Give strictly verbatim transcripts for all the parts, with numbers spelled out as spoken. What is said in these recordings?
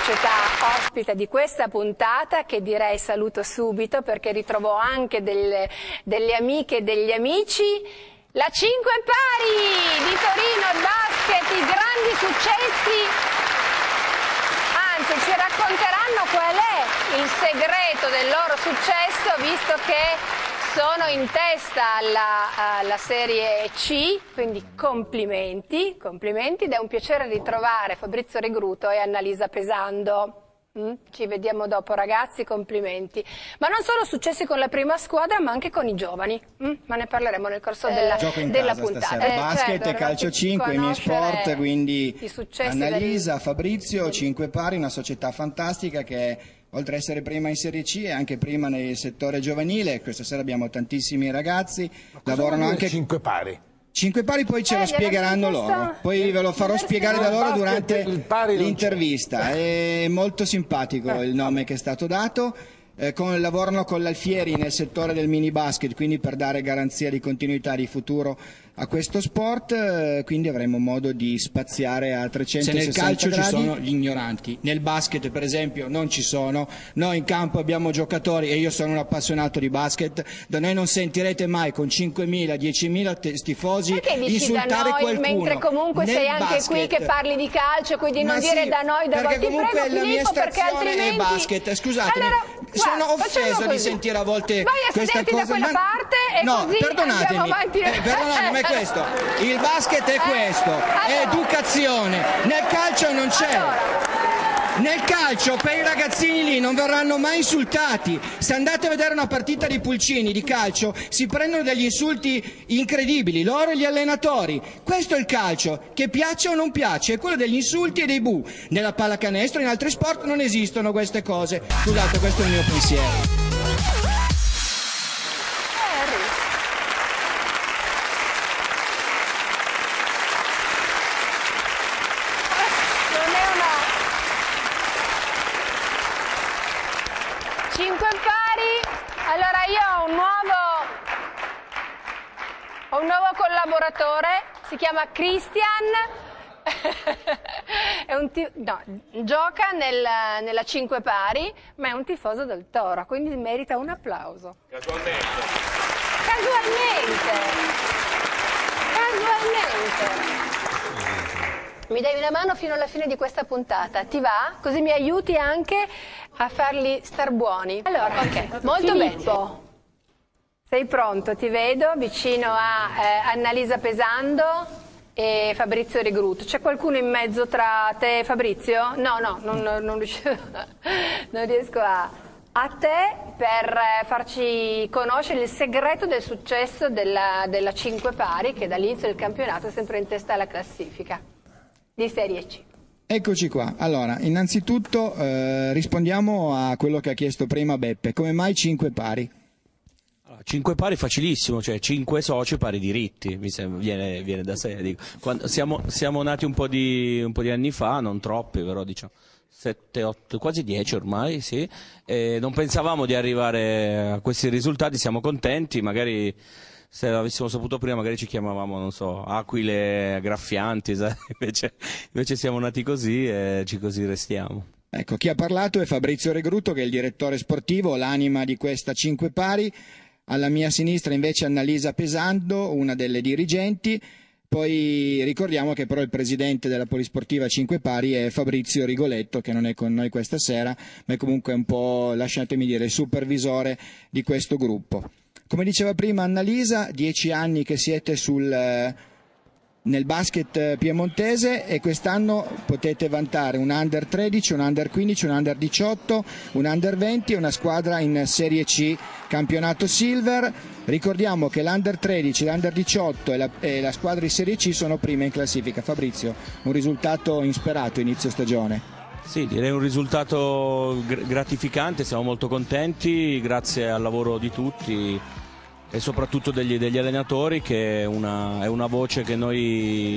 società ospite di questa puntata, che direi saluto subito perché ritrovo anche delle, delle amiche e degli amici. La Cinque Pari di Torino, il basket, i grandi successi. Anzi, ci racconteranno qual è il segreto del loro successo, visto che sono in testa alla, alla Serie C, quindi complimenti, complimenti, ed è un piacere ritrovare Fabrizio Regruto e Annalisa Pesando. Mm? Ci vediamo dopo, ragazzi, complimenti. Ma non solo successi con la prima squadra, ma anche con i giovani, mm? ma ne parleremo nel corso della, eh, della puntata. Eh, basket certo, e calcio cinque, i miei sport, quindi Annalisa, del... Fabrizio, Cinque Pari, una società fantastica che oltre ad essere prima in Serie C e anche prima nel settore giovanile. Questa sera abbiamo tantissimi ragazzi, lavorano anche Cinque Pari. Cinque Pari poi ce eh, lo spiegheranno loro, poi ve lo farò spiegare da loro durante l'intervista. È molto simpatico il nome che è stato dato. Eh, con, lavorano con l'Alfieri nel settore del mini basket, quindi per dare garanzia di continuità di futuro a questo sport, eh, quindi avremo modo di spaziare a trecentosessanta Se nel calcio gradi. Ci sono gli ignoranti, nel basket per esempio non ci sono, noi in campo abbiamo giocatori, e io sono un appassionato di basket, da noi non sentirete mai con cinquemila, diecimila tifosi insultare da noi, qualcuno. Mentre comunque nel sei anche basket, qui che parli di calcio, quindi non sì, dire da noi, da voi. perché comunque Ti prego, la Filippo, mia perché altrimenti... è basket, scusatemi, allora, sono guarda, offeso di sentire a volte vai a questa sederti cosa. da quella ma... parte e no, così perdonatemi, andiamo avanti. Eh, perdonatemi, ma è questo. Il basket è questo, è educazione. Nel calcio non c'è. Allora. Nel calcio per i ragazzini lì non verranno mai insultati. Se andate a vedere una partita di pulcini di calcio si prendono degli insulti incredibili, loro e gli allenatori. Questo è il calcio, che piace o non piace, è quello degli insulti e dei bu. Nella pallacanestro, in altri sport non esistono queste cose. Scusate, questo è il mio pensiero. Cinque Pari, allora io ho un nuovo, ho un nuovo collaboratore, si chiama Christian, è un no, gioca nel, nella Cinque Pari, ma è un tifoso del Toro, quindi merita un applauso. Casualmente. Casualmente. Casualmente. Mi dai una mano fino alla fine di questa puntata, ti va? Così mi aiuti anche a farli star buoni. Allora, ok, molto Filippo. bene. Sei pronto? Ti vedo vicino a eh, Annalisa Pesando e Fabrizio Regruto. C'è qualcuno in mezzo tra te e Fabrizio? No, no, non, non, riuscivo, non riesco a... A te per farci conoscere il segreto del successo della, della Cinque Pari, che dall'inizio del campionato è sempre in testa alla classifica di Serie C. Eccoci qua. Allora, innanzitutto eh, rispondiamo a quello che ha chiesto prima Beppe. Come mai Cinque Pari? Allora, cinque pari facilissimo, cioè cinque soci pari diritti, mi sembra, viene, viene da sé. Dico. Quando, siamo, siamo nati un po' di, un po' di anni fa, non troppi, però diciamo sette, otto, quasi dieci ormai, sì. E non pensavamo di arrivare a questi risultati, siamo contenti, magari... Se l'avessimo saputo prima magari ci chiamavamo, non so, aquile graffianti, invece, invece siamo nati così e ci così restiamo. Ecco, chi ha parlato è Fabrizio Regruto, che è il direttore sportivo, l'anima di questa Cinque Pari. Alla mia sinistra invece Annalisa Pesando, una delle dirigenti. Poi ricordiamo che però il presidente della Polisportiva Cinque Pari è Fabrizio Rigoletto, che non è con noi questa sera, ma è comunque un po', lasciatemi dire, il supervisore di questo gruppo. Come diceva prima Annalisa, dieci anni che siete sul, eh, nel basket piemontese e quest'anno potete vantare un under tredici, un under quindici, un under diciotto, un under venti e una squadra in Serie C, campionato Silver. Ricordiamo che l'under tredici, l'under diciotto e la, e la squadra in Serie C sono prime in classifica. Fabrizio, un risultato insperato inizio stagione. Sì, direi un risultato gratificante, siamo molto contenti grazie al lavoro di tutti e soprattutto degli, degli allenatori, che è una, è una voce che noi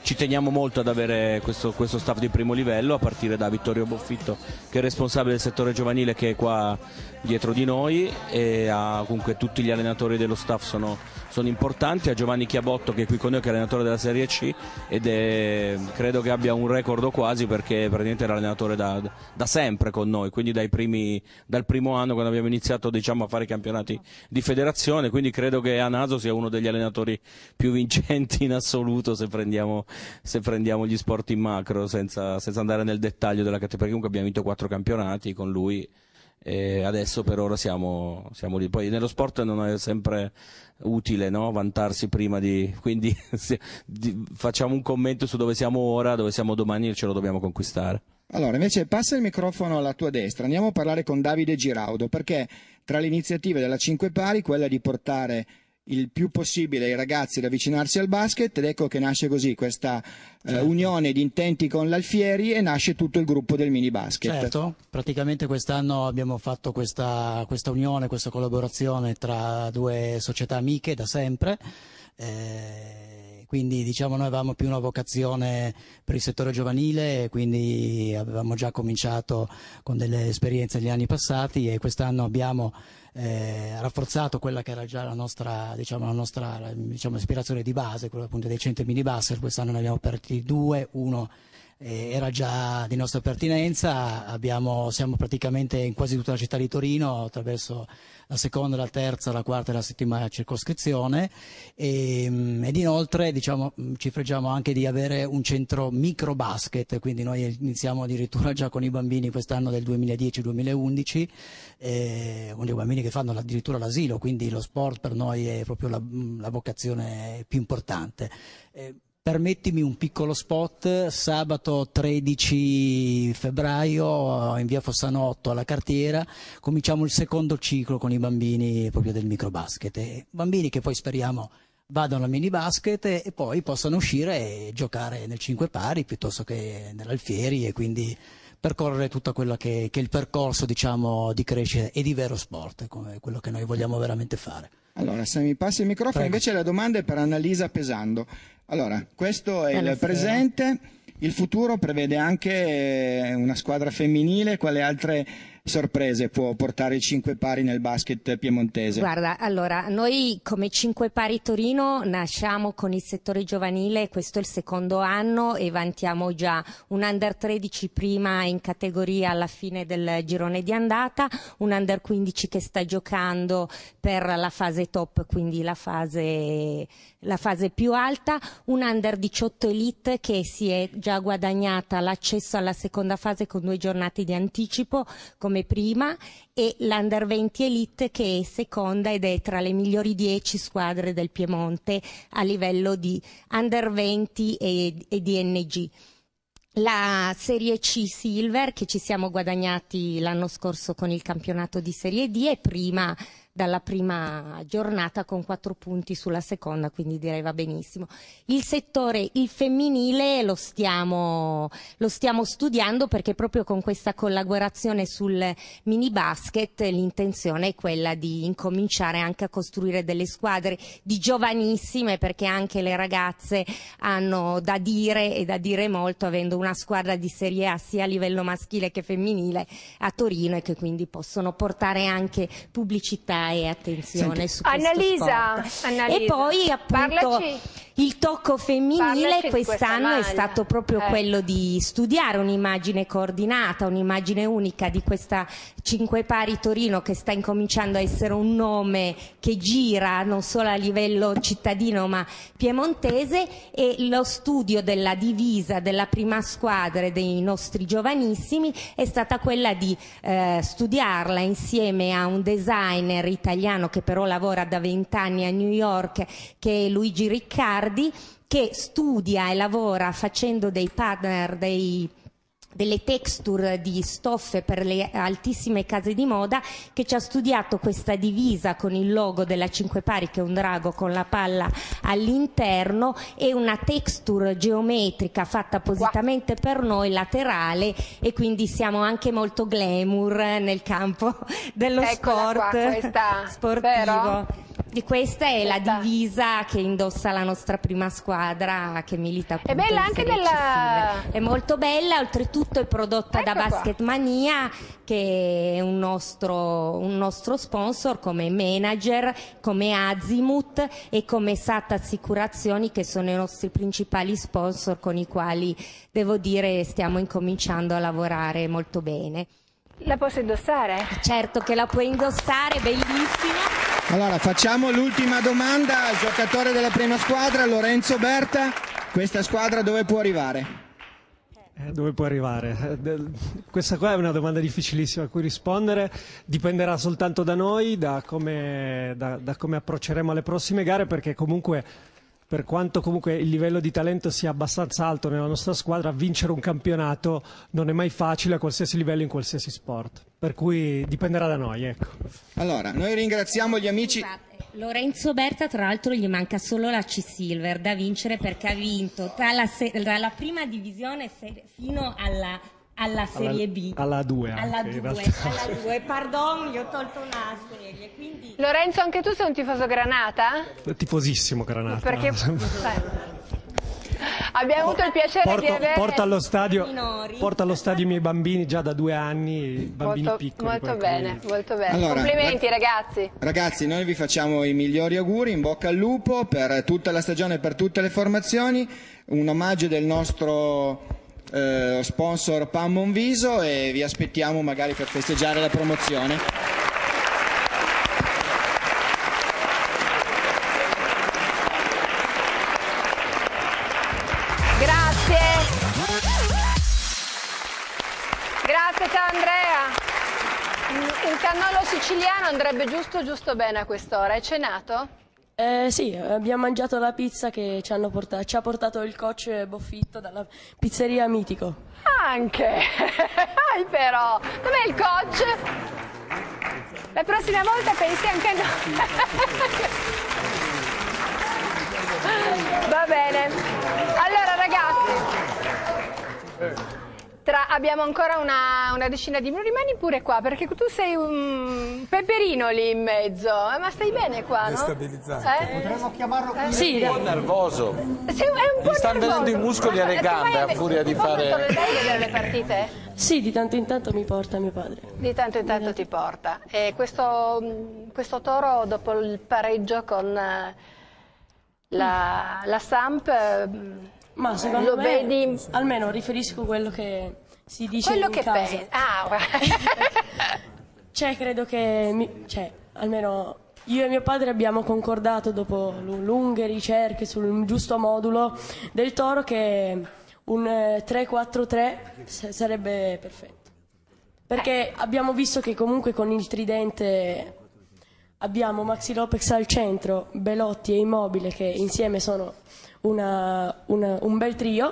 ci teniamo molto ad avere questo, questo staff di primo livello, a partire da Vittorio Boffitto, che è responsabile del settore giovanile, che è qua dietro di noi, e a, comunque tutti gli allenatori dello staff sono, sono importanti, a Giovanni Chiabotto che è qui con noi, che è allenatore della Serie C, ed è, credo che abbia un record quasi, perché praticamente era allenatore da, da sempre con noi, quindi dai primi, dal primo anno, quando abbiamo iniziato, diciamo, a fare i campionati di federazione, quindi credo che a Naso sia uno degli allenatori più vincenti in assoluto, se prendiamo, se prendiamo gli sport in macro, senza, senza andare nel dettaglio della categoria, perché comunque abbiamo vinto quattro campionati con lui. E adesso per ora siamo, siamo lì. Poi nello sport non è sempre utile, no? Vantarsi prima di, quindi se, di, facciamo un commento su dove siamo ora, dove siamo domani, e ce lo dobbiamo conquistare. Allora, invece passa il microfono alla tua destra, andiamo a parlare con Davide Giraudo, perché tra le iniziative della Cinque Pari quella di portare il più possibile i ragazzi ad avvicinarsi al basket, ed ecco che nasce così questa certo. eh, unione di intenti con l'Alfieri, e nasce tutto il gruppo del mini basket. Certo, praticamente quest'anno abbiamo fatto questa, questa unione, questa collaborazione tra due società amiche da sempre, eh, quindi diciamo noi avevamo più una vocazione per il settore giovanile, e quindi avevamo già cominciato con delle esperienze negli anni passati, e quest'anno abbiamo Eh, rafforzato quella che era già la nostra, diciamo, la nostra diciamo, ispirazione di base, quella appunto dei centri mini basket. Quest'anno ne abbiamo aperti due, uno eh, era già di nostra pertinenza, abbiamo, siamo praticamente in quasi tutta la città di Torino, attraverso la seconda, la terza, la quarta e la settima circoscrizione, e, ed inoltre diciamo, ci fregiamo anche di avere un centro micro basket, quindi noi iniziamo addirittura già con i bambini quest'anno del duemiladieci duemilaundici, eh, con i bambini che fanno addirittura l'asilo, quindi lo sport per noi è proprio la, la vocazione più importante. Eh, Permettimi un piccolo spot: sabato tredici febbraio in via Fossano otto alla Cartiera cominciamo il secondo ciclo con i bambini proprio del microbasket, e bambini che poi speriamo vadano al mini basket e poi possano uscire e giocare nel Cinque Pari piuttosto che nell'Alfieri, e quindi percorrere tutto quello che, che è il percorso, diciamo, di crescita e di vero sport, come quello che noi vogliamo veramente fare. Allora, se mi passi il microfono, Prego. Invece la domanda è per Annalisa Pesando. Allora, questo è il presente, il futuro prevede anche una squadra femminile, quale altre sorprese può portare il Cinque Pari nel basket piemontese? Guarda, allora, noi come Cinque Pari Torino nasciamo con il settore giovanile, questo è il secondo anno, e vantiamo già un under tredici prima in categoria alla fine del girone di andata, un under quindici che sta giocando per la fase top, quindi la fase, la fase più alta, un under diciotto elite che si è già guadagnata l'accesso alla seconda fase con due giornate di anticipo come prima, e l'Under venti Elite che è seconda ed è tra le migliori dieci squadre del Piemonte a livello di Under venti e, e di N G. La Serie C Silver che ci siamo guadagnati l'anno scorso con il campionato di Serie D è prima dalla prima giornata con quattro punti sulla seconda, quindi direi va benissimo. Il settore, il femminile, lo stiamo, lo stiamo studiando, perché proprio con questa collaborazione sul mini basket l'intenzione è quella di incominciare anche a costruire delle squadre di giovanissime, perché anche le ragazze hanno da dire e da dire molto, avendo una squadra di Serie A sia a livello maschile che femminile a Torino, e che quindi possono portare anche pubblicità e attenzione. Senti, su questo Annalisa, sport. Annalisa, E poi appunto parlaci, il tocco femminile quest'anno è stato proprio eh. quello di studiare un'immagine coordinata, un'immagine unica di questa Cinque Pari Torino, che sta incominciando a essere un nome che gira non solo a livello cittadino ma piemontese, e lo studio della divisa della prima squadra e dei nostri giovanissimi è stata quella di eh, studiarla insieme a un designer italiano che però lavora da vent'anni a New York, che è Luigi Riccardi, che studia e lavora facendo dei partner, dei delle texture di stoffe per le altissime case di moda, che ci ha studiato questa divisa con il logo della Cinque Pari, che è un drago con la palla all'interno, e una texture geometrica fatta appositamente per noi, laterale, e quindi siamo anche molto glamour nel campo dello Eccola sport qua, questa, sportivo. vero? Di questa è la divisa che indossa la nostra prima squadra che milita appunto È bella in anche Serie della... C Silver. È molto bella, oltretutto è prodotta Ecco da qua. Basketmania, che è un nostro, un nostro sponsor come Manager, come Azimut e come Sat Assicurazioni, che sono i nostri principali sponsor con i quali, devo dire, stiamo incominciando a lavorare molto bene. La posso indossare? Certo che la puoi indossare, bellissima. Allora, facciamo l'ultima domanda al giocatore della prima squadra, Lorenzo Berta. Questa squadra dove può arrivare? Eh, dove può arrivare? Eh, del- questa qua è una domanda difficilissima a cui rispondere, dipenderà soltanto da noi, da come, da, da come approcceremo alle prossime gare, perché comunque, per quanto comunque il livello di talento sia abbastanza alto nella nostra squadra, vincere un campionato non è mai facile a qualsiasi livello in qualsiasi sport, per cui dipenderà da noi, ecco. Allora, noi ringraziamo gli amici. Lorenzo Berta, tra l'altro, gli manca solo la C Silver da vincere, perché ha vinto dalla, se- dalla prima divisione se- fino alla, alla Serie B. Alla due Alla anche, in due, realtà. alla due, pardon, gli ho tolto una serie, quindi... Lorenzo, anche tu sei un tifoso Granata? Tifosissimo Granata. Perché eh, abbiamo avuto il piacere di Porto, avere... porto allo stadio, minori. porto allo stadio i miei bambini già da due anni, bambini Molto, piccoli. molto per bene, cui- molto bene. Allora, Complimenti ragazzi. Ragazzi, noi vi facciamo i migliori auguri, in bocca al lupo per tutta la stagione, per tutte le formazioni, un omaggio del nostro eh, sponsor Pan Monviso, e vi aspettiamo magari per festeggiare la promozione. Grazie. Grazie, ciao Andrea. Un cannolo siciliano andrebbe giusto giusto bene a quest'ora. Hai cenato? Eh, sì, abbiamo mangiato la pizza che ci, hanno portato, ci ha portato il coach Boffitto dalla pizzeria Mitico. Anche. Ai però. Dov'è il coach? La prossima volta pensi anche a noi. Va bene. Allora ragazzi, tra- abbiamo ancora una, una decina di minuti. Rimani pure qua, perché tu sei un peperino lì in mezzo. Eh, ma stai bene qua, no? Destabilizzante. Eh? Potremmo chiamarlo Eh? Sì, un po' nervoso. Sei un- è un po' Gli stanno nervoso. venendo i muscoli alle Ma- gambe tu vai a furia di tu vai fare- a vedere le partite? sì, di tanto in tanto mi porta mio padre. Di tanto in tanto ti porta. E questo, questo Toro, dopo il pareggio con eh, la, la Samp, eh, Ma secondo lo me, vedi... almeno riferisco quello che si dice Quello in che casa. pensi. Ah, guarda. Cioè, credo che, mi- cioè, almeno io e mio padre abbiamo concordato, dopo lu- lunghe ricerche sul giusto modulo del Toro, che un eh, tre quattro tre s- sarebbe perfetto. Perché abbiamo visto che comunque con il tridente abbiamo Maxi Lopez al centro, Belotti e Immobile, che insieme sono una- una- un bel trio.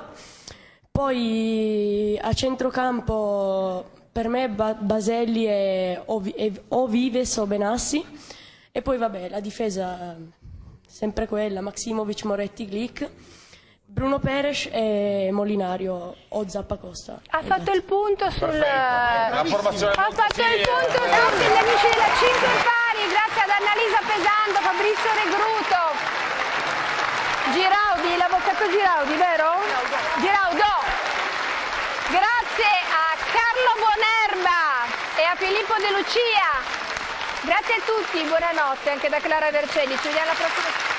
Poi a centrocampo per me Ba- Baselli e o, Vi- e- o Vives o Benassi, e poi vabbè la difesa sempre quella, Maximovic, Moretti, Glick, Bruno Peres e Molinario o Zappacosta. Ha fatto il punto sul... La formazione Ha fatto il punto, grazie agli amici della cinque Pari, grazie ad Annalisa Pesando, Fabrizio Regruto, Giraudi, l'avvocato Giraudi, vero? Giraudo. Grazie a Carlo Buonerba e a Filippo De Lucia. Grazie a tutti, buonanotte anche da Clara Vercelli, ci vediamo alla prossima.